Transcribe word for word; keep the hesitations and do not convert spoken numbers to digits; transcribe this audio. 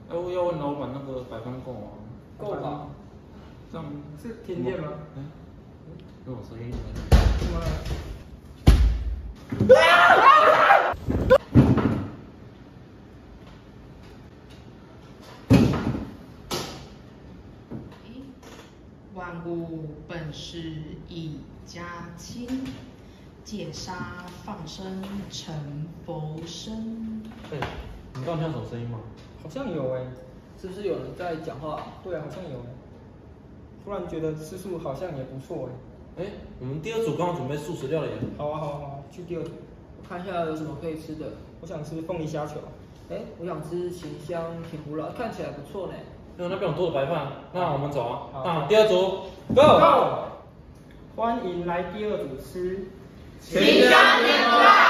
哎，我要问老板那个白饭够吗？ 够吧？ 这样是甜点吗？ 嗯，有声音。 什么？ 万物本是一家亲，戒杀放生成佛身。 哎，你刚刚听到什么声音吗？ 好像有哎、欸，是不是有人在讲话？对啊，好像有哎、欸。突然觉得吃素好像也不错哎、 欸。哎，我们第二组刚好准备素食料理。 好啊好啊好啊，去第二组。我看一下有什么可以吃的。我想吃凤梨虾球。哎、欸，我想吃秦香甜不辣，看起来不错呢。 那那边有多的白饭，那我们走啊。那第二组 ，Go！ 欢迎来第二组吃秦香甜不辣。